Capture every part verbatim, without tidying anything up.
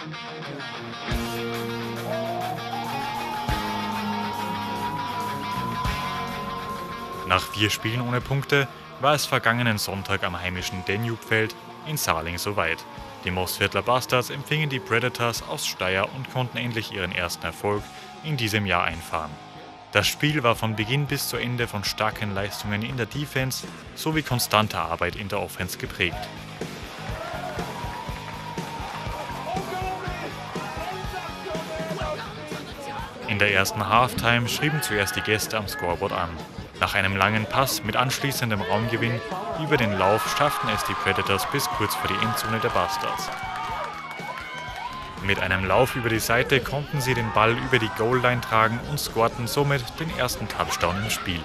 Nach vier Spielen ohne Punkte war es vergangenen Sonntag am heimischen Danube-Feld in Saarling soweit. Die Mostviertler Bastards empfingen die Predators aus Steyr und konnten endlich ihren ersten Erfolg in diesem Jahr einfahren. Das Spiel war von Beginn bis zu Ende von starken Leistungen in der Defense sowie konstanter Arbeit in der Offense geprägt. In der ersten Halftime schrieben zuerst die Gäste am Scoreboard an. Nach einem langen Pass mit anschließendem Raumgewinn über den Lauf schafften es die Predators bis kurz vor die Endzone der Bastards. Mit einem Lauf über die Seite konnten sie den Ball über die Goalline tragen und scorten somit den ersten Touchdown im Spiel.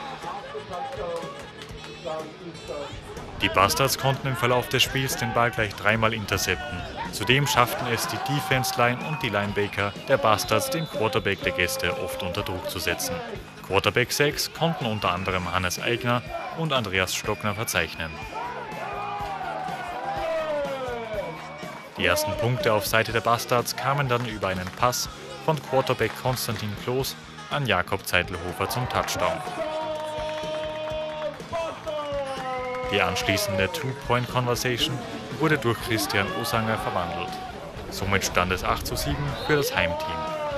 Die Bastards konnten im Verlauf des Spiels den Ball gleich dreimal intercepten. Zudem schafften es die Defense-Line und die Linebacker der Bastards, den Quarterback der Gäste oft unter Druck zu setzen. Quarterback sechs konnten unter anderem Hannes Eigner und Andreas Stockner verzeichnen. Die ersten Punkte auf Seite der Bastards kamen dann über einen Pass von Quarterback Konstantin Kloß an Jakob Zeitelhofer zum Touchdown. Die anschließende Two-Point-Conversation wurde durch Christian Osanger verwandelt. Somit stand es acht zu sieben für das Heimteam.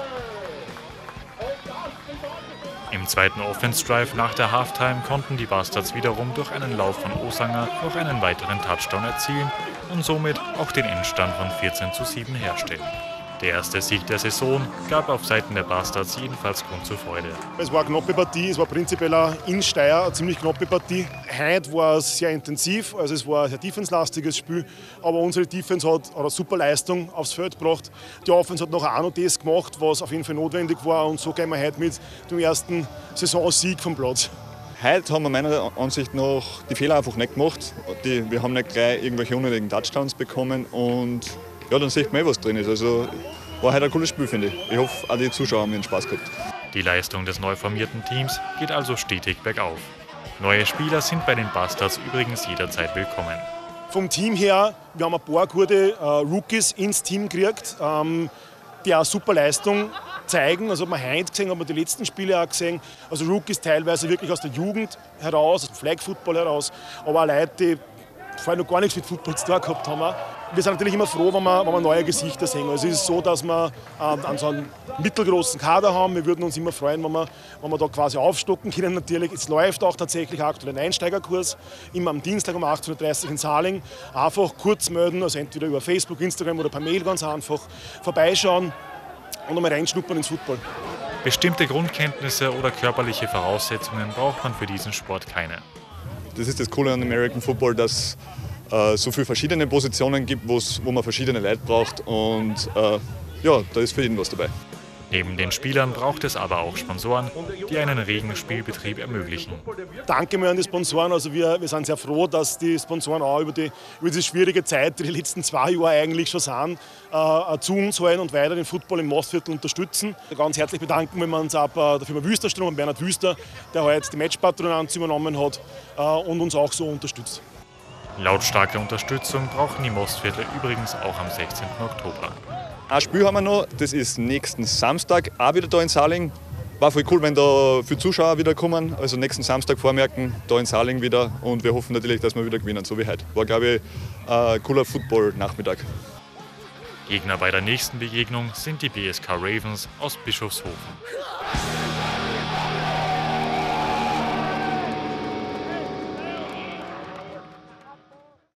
Im zweiten Offense-Drive nach der Halftime konnten die Bastards wiederum durch einen Lauf von Osanger noch einen weiteren Touchdown erzielen und somit auch den Endstand von vierzehn zu sieben herstellen. Der erste Sieg der Saison gab auf Seiten der Bastards jedenfalls Grund zur Freude. Es war eine knappe Partie, es war prinzipiell in Steyr eine ziemlich knappe Partie. Heute war es sehr intensiv, also es war ein sehr defenslastiges Spiel, aber unsere Defense hat eine super Leistung aufs Feld gebracht. Die Offense hat nachher auch noch das gemacht, was auf jeden Fall notwendig war, und so gehen wir heute mit dem ersten Saisonsieg vom Platz. Heute haben wir meiner Ansicht nach die Fehler einfach nicht gemacht. Die, wir haben nicht gleich irgendwelche unnötigen Touchdowns bekommen und ja, dann sieht man eh, was drin ist. Also war heute ein cooles Spiel, finde ich. Ich hoffe, auch die Zuschauer haben ihren Spaß gehabt. Die Leistung des neu formierten Teams geht also stetig bergauf. Neue Spieler sind bei den Bastards übrigens jederzeit willkommen. Vom Team her, wir haben ein paar gute äh, Rookies ins Team gekriegt, ähm, die auch super Leistung zeigen. Also hat man heute gesehen, hat man die letzten Spiele auch gesehen. Also Rookies teilweise wirklich aus der Jugend heraus, aus dem Flag Football heraus, aber auch Leute, die vorher noch gar nichts mit Football zu tun gehabt haben. Wir sind natürlich immer froh, wenn wir, wenn wir neue Gesichter sehen. Also es ist so, dass wir äh, so einen mittelgroßen Kader haben. Wir würden uns immer freuen, wenn wir, wenn wir da quasi aufstocken können. Natürlich, es läuft auch tatsächlich aktuell ein Einsteigerkurs, immer am Dienstag um achtzehn Uhr dreißig in Saarling. Einfach kurz melden, also entweder über Facebook, Instagram oder per Mail ganz einfach vorbeischauen und einmal reinschnuppern ins Football. Bestimmte Grundkenntnisse oder körperliche Voraussetzungen braucht man für diesen Sport keine. Das ist das Coole an American Football, dass äh, so viele verschiedene Positionen gibt, wo man verschiedene Leute braucht, und äh, ja, da ist für jeden was dabei. Neben den Spielern braucht es aber auch Sponsoren, die einen regen Spielbetrieb ermöglichen. Danke mal an die Sponsoren. Also wir, wir sind sehr froh, dass die Sponsoren auch über die, über diese schwierige Zeit, die die letzten zwei Jahre eigentlich schon sind, äh, zu uns halten und weiter den Football im Mostviertel unterstützen. Ganz herzlich bedanken wir uns auch bei der Firma Wüsterstrom und Bernhard Wüster, der heute die Matchpatronanz übernommen hat äh, und uns auch so unterstützt. Lautstarke Unterstützung brauchen die Mostviertler übrigens auch am sechzehnten Oktober. Ein Spiel haben wir noch, das ist nächsten Samstag, auch wieder da in Saarling. War voll cool, wenn da viele Zuschauer wieder kommen. Also nächsten Samstag vormerken, da in Saarling wieder. Und wir hoffen natürlich, dass wir wieder gewinnen, so wie heute. War, glaube ich, ein cooler Football-Nachmittag. Gegner bei der nächsten Begegnung sind die B S K Ravens aus Bischofshofen.